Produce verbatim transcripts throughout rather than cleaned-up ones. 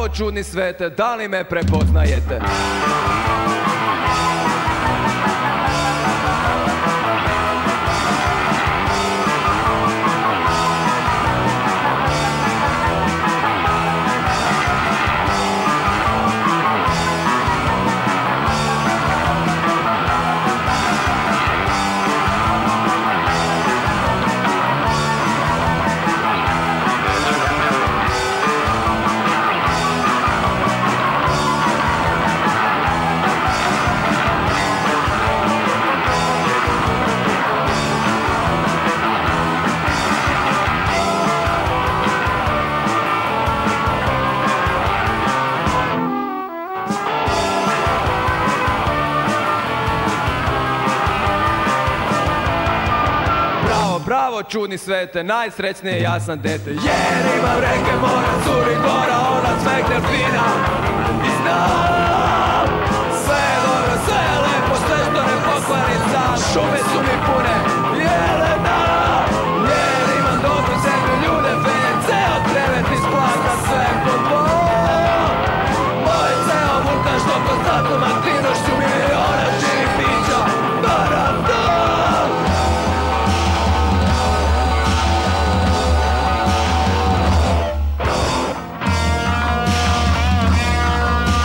bravo čudni svete, da li me prepoznajete? Bravo čudni svete, najsrećnije ja sam dete. Jer imam reke, mora, curi, gora, ona sveg delfina. I znam, sve je dobro, sve je lepo, sve što ne pokvari sam. Šume su mi pune jelena. Jer imam dobru zemlju, ljude, fenje, ceo krevet iz plaka, sve pod bol. Moj ceo vulkan što konstantno maktinošću miliona živih bića. Naravno.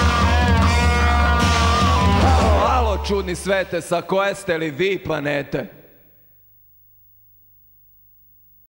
Čudni svete, sa koje ste li vi planete?